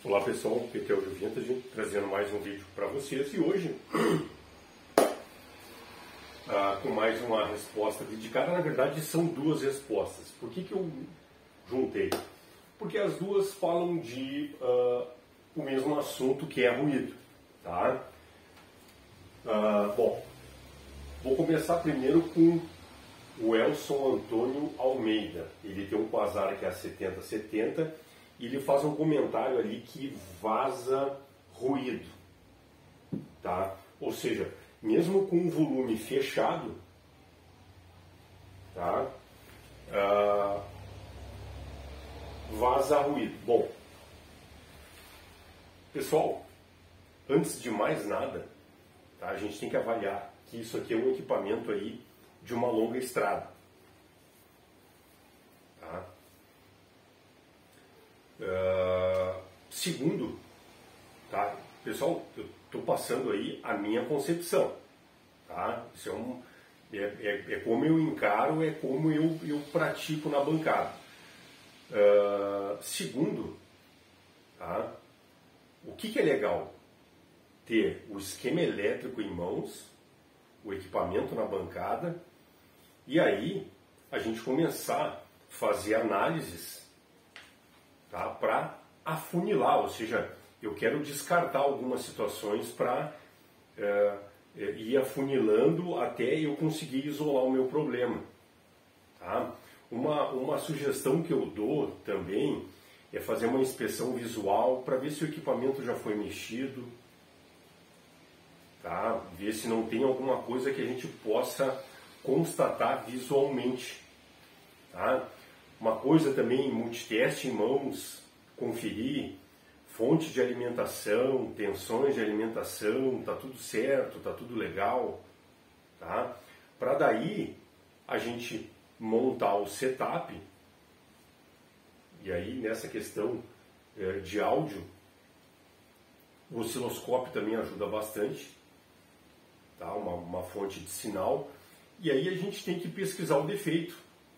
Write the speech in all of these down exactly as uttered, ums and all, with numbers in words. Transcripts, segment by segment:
Olá pessoal, aqui é o Vintage, trazendo mais um vídeo para vocês e hoje ah, com mais uma resposta dedicada. Na verdade são duas respostas. Por que que eu juntei? Porque as duas falam de ah, o mesmo assunto, que é ruído, tá? Ah, bom, vou começar primeiro com o Elson Antônio Almeida. Ele tem um Quasar que é a setenta setenta e ele faz um comentário ali que vaza ruído, tá? Ou seja, mesmo com o volume fechado, tá? Ah, vaza ruído. Bom, pessoal, antes de mais nada, tá, a gente tem que avaliar que isso aqui é um equipamento aí de uma longa estrada, tá? Uh, segundo, tá, pessoal, eu estou passando aí a minha concepção, tá? Isso é, um, é, é, é como eu encaro, é como eu, eu pratico na bancada. Uh, segundo, tá, o que, que é legal? Ter o esquema elétrico em mãos, o equipamento na bancada, e aí a gente começar a fazer análises, tá, para afunilar, ou seja, eu quero descartar algumas situações para é, ir afunilando até eu conseguir isolar o meu problema. Tá? Uma, uma sugestão que eu dou também é fazer uma inspeção visual para ver se o equipamento já foi mexido, tá? Ver se não tem alguma coisa que a gente possa constatar visualmente. Tá? Uma coisa também, multiteste em mãos, conferir fonte de alimentação, tensões de alimentação, tá tudo certo, tá tudo legal, tá? Para daí a gente montar o setup, e aí nessa questão é, de áudio, o osciloscópio também ajuda bastante, tá? Uma, uma fonte de sinal, e aí a gente tem que pesquisar o defeito.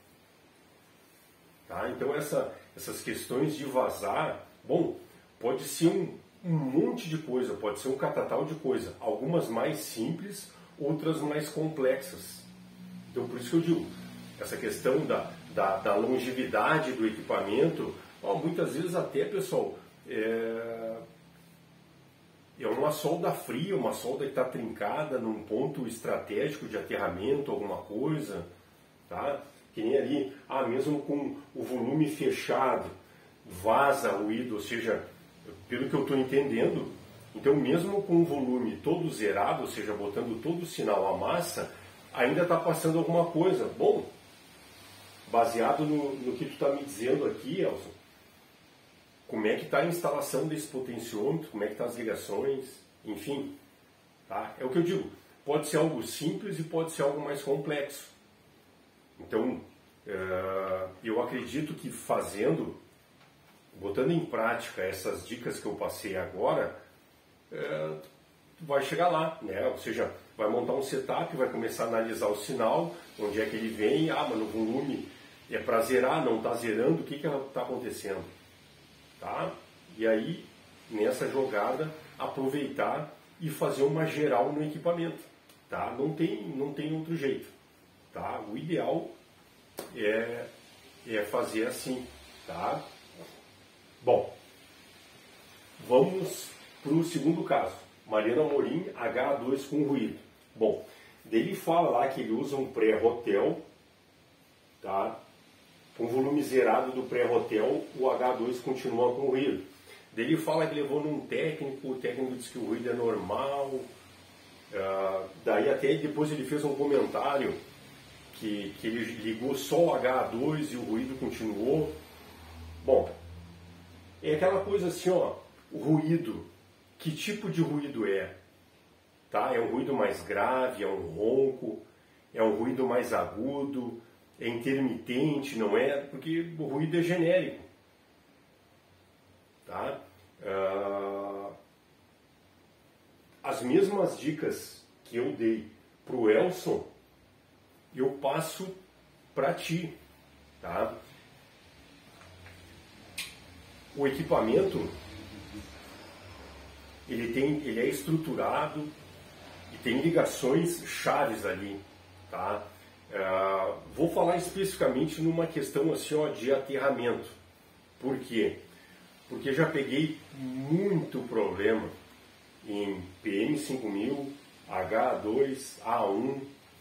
Tá? Então essa, essas questões de vazar, bom, pode ser um, um monte de coisa, pode ser um catatal de coisa, algumas mais simples, outras mais complexas. Então por isso que eu digo, essa questão da, da, da longevidade do equipamento, ó, muitas vezes até, pessoal, é, é uma solda fria, uma solda que está trincada num ponto estratégico de aterramento, alguma coisa, tá? Que nem ali, ah, mesmo com o volume fechado, vaza ruído, ou seja, pelo que eu estou entendendo, então mesmo com o volume todo zerado, ou seja, botando todo o sinal à massa, ainda está passando alguma coisa. Bom, baseado no, no que tu está me dizendo aqui, Elson, como é que está a instalação desse potenciômetro, como é que estão as ligações, enfim, tá? É o que eu digo, pode ser algo simples e pode ser algo mais complexo. Então, eu acredito que fazendo, botando em prática essas dicas que eu passei agora, vai chegar lá, né? Ou seja, vai montar um setup, vai começar a analisar o sinal, onde é que ele vem, ah, mas no volume é para zerar, não está zerando, o que que está acontecendo? Tá? E aí, nessa jogada, aproveitar e fazer uma geral no equipamento, tá? Não tem, não tem outro jeito. Tá? O ideal é, é fazer assim, tá? Bom, vamos para o segundo caso. Mariana Amorim, H dois com ruído. Bom, ele fala lá que ele usa um pré-rotel, tá? Com volume zerado do pré-rotel, o H dois continua com ruído. Ele fala que levou num técnico, o técnico disse que o ruído é normal. Uh, daí até depois ele fez um comentário Que, que ele ligou só o H dois e o ruído continuou. Bom, é aquela coisa assim, ó, o ruído, que tipo de ruído é? Tá? É um ruído mais grave, é um ronco, é um ruído mais agudo, é intermitente, não é? Porque o ruído é genérico. Tá? Ah, as mesmas dicas que eu dei para o Elson, eu passo para ti, tá? O equipamento, ele, tem, ele é estruturado e tem ligações chaves ali, tá? Uh, vou falar especificamente numa questão assim, ó, de aterramento. Por quê? Porque já peguei muito problema em P M cinco mil, H dois, A um.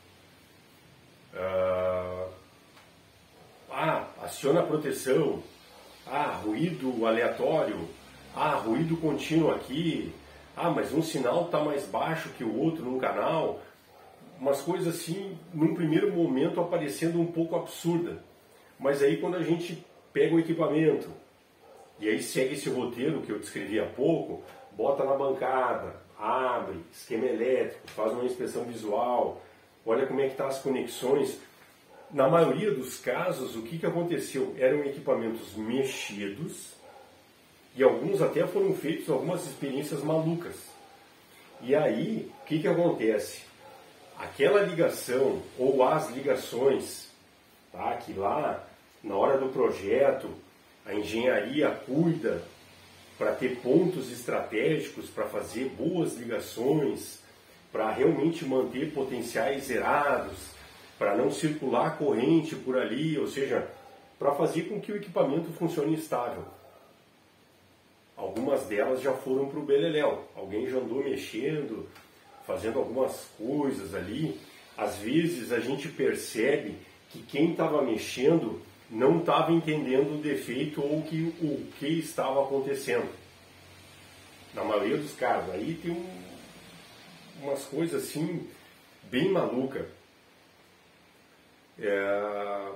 Uh, ah, aciona a proteção. Ah, ruído aleatório. Ah, ruído contínuo aqui. Ah, mas um sinal está mais baixo que o outro num canal. Umas coisas assim, num primeiro momento, aparecendo um pouco absurda. Mas aí quando a gente pega o equipamento, e aí segue esse roteiro que eu descrevi há pouco, bota na bancada, abre, esquema elétrico, faz uma inspeção visual, olha como é que estão as conexões. Na maioria dos casos, o que, que aconteceu? Eram equipamentos mexidos, e alguns até foram feitos algumas experiências malucas. E aí, o que, que acontece? Aquela ligação, ou as ligações, tá, que lá, na hora do projeto, a engenharia cuida para ter pontos estratégicos, para fazer boas ligações, para realmente manter potenciais zerados, para não circular corrente por ali, ou seja, para fazer com que o equipamento funcione estável. Algumas delas já foram para o beleléu, alguém já andou mexendo, fazendo algumas coisas ali. Às vezes a gente percebe que quem estava mexendo não estava entendendo o defeito ou que, o que estava acontecendo. Na maioria dos casos. Aí tem um, umas coisas assim, bem malucas. É...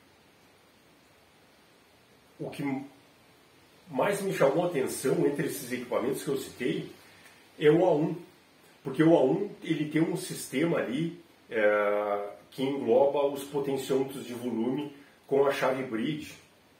O que mais me chamou a atenção entre esses equipamentos que eu citei é o A um. Porque o A um ele tem um sistema ali é, que engloba os potenciômetros de volume com a chave bridge.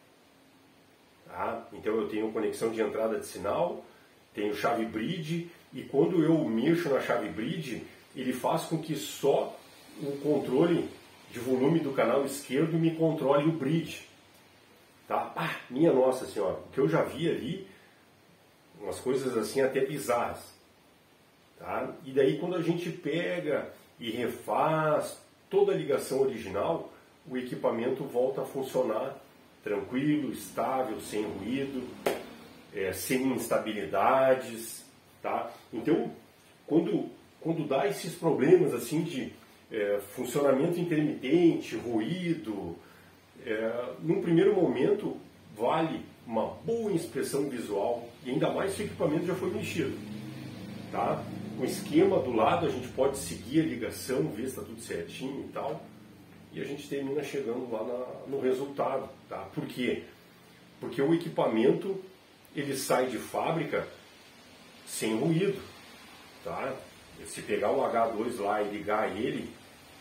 Tá? Então eu tenho conexão de entrada de sinal, tenho chave bridge, e quando eu mexo na chave bridge, ele faz com que só o controle de volume do canal esquerdo me controle o bridge. Tá? Ah, minha nossa senhora, o que eu já vi ali, umas coisas assim até bizarras. Tá? E daí quando a gente pega e refaz toda a ligação original, o equipamento volta a funcionar tranquilo, estável, sem ruído, é, sem instabilidades. Tá? Então, quando, quando dá esses problemas assim de é, funcionamento intermitente, ruído, é, num primeiro momento vale uma boa inspeção visual, e ainda mais se o equipamento já foi mexido. Tá? O esquema do lado, a gente pode seguir a ligação, ver se está tudo certinho e tal, e a gente termina chegando lá na, no resultado. Tá? Por quê? Porque o equipamento ele sai de fábrica sem ruído. Tá? Se pegar o H dois lá e ligar ele,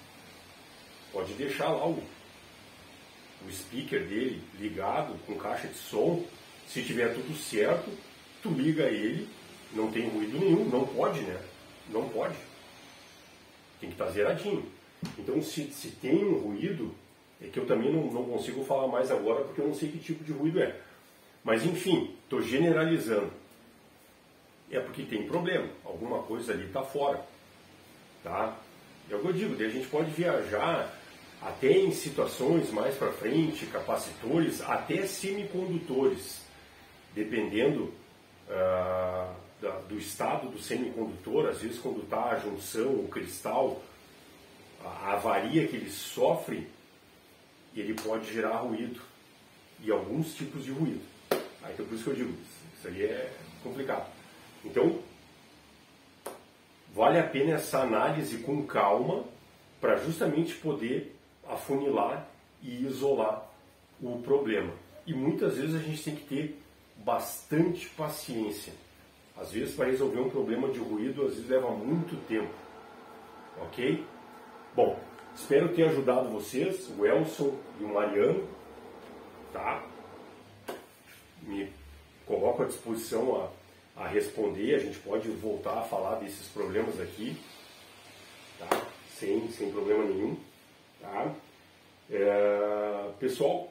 pode deixar lá o, o speaker dele ligado com caixa de som. Se tiver tudo certo, tu liga ele, não tem ruído nenhum, não pode, né? Não pode. Tem que estar zeradinho. Então, se, se tem um ruído, é que eu também não, não consigo falar mais agora, porque eu não sei que tipo de ruído é. Mas, enfim, estou generalizando. É porque tem problema. Alguma coisa ali está fora. Tá? É o que eu digo, daí a gente pode viajar até em situações mais para frente, capacitores, até semicondutores, dependendo uh, da, do estado do semicondutor. Às vezes, quando está a junção, o cristal, a avaria que ele sofre, ele pode gerar ruído, e alguns tipos de ruído. Aí, então, por isso que eu digo, isso aí é complicado. Então, vale a pena essa análise com calma, para justamente poder afunilar e isolar o problema. E muitas vezes a gente tem que ter bastante paciência. Às vezes, para resolver um problema de ruído, às vezes leva muito tempo. Ok? Bom, espero ter ajudado vocês, o Elson e o Mariano. Tá? Me coloco à disposição a, a responder. A gente pode voltar a falar desses problemas aqui, tá? Sem, sem problema nenhum. Tá? É, pessoal,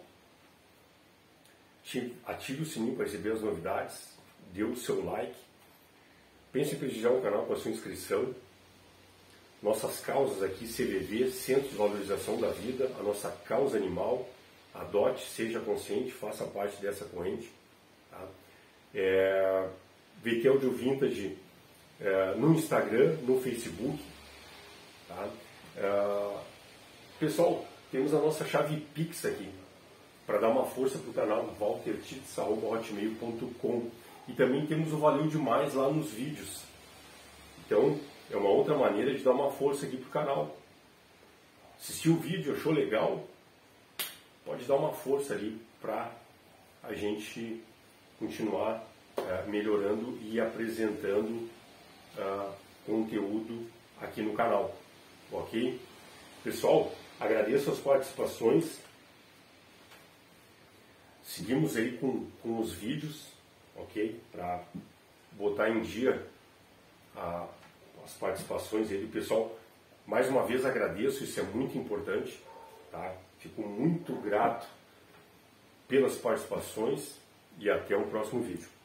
ative o sininho para receber as novidades, dê o seu like, pense em prestigiar o canal com a sua inscrição. Nossas causas aqui, C V V, Centro de Valorização da Vida, a nossa causa animal, adote, seja consciente, faça parte dessa corrente. Tá? É, V T Audio Vintage é, no Instagram, no Facebook. Tá? É, pessoal, temos a nossa chave Pix aqui, para dar uma força para o canal, walter tits arroba hotmail ponto com. E também temos o Valeu Demais lá nos vídeos. Então, é uma outra maneira de dar uma força aqui para o canal. Assistiu o vídeo, achou legal? Pode dar uma força ali para a gente continuar uh, melhorando e apresentando uh, conteúdo aqui no canal. Ok? Pessoal, agradeço as participações. Seguimos aí com, com os vídeos, ok? Para botar em dia a, as participações aí do pessoal. Mais uma vez agradeço, isso é muito importante, tá? Fico muito grato pelas participações e até o próximo vídeo.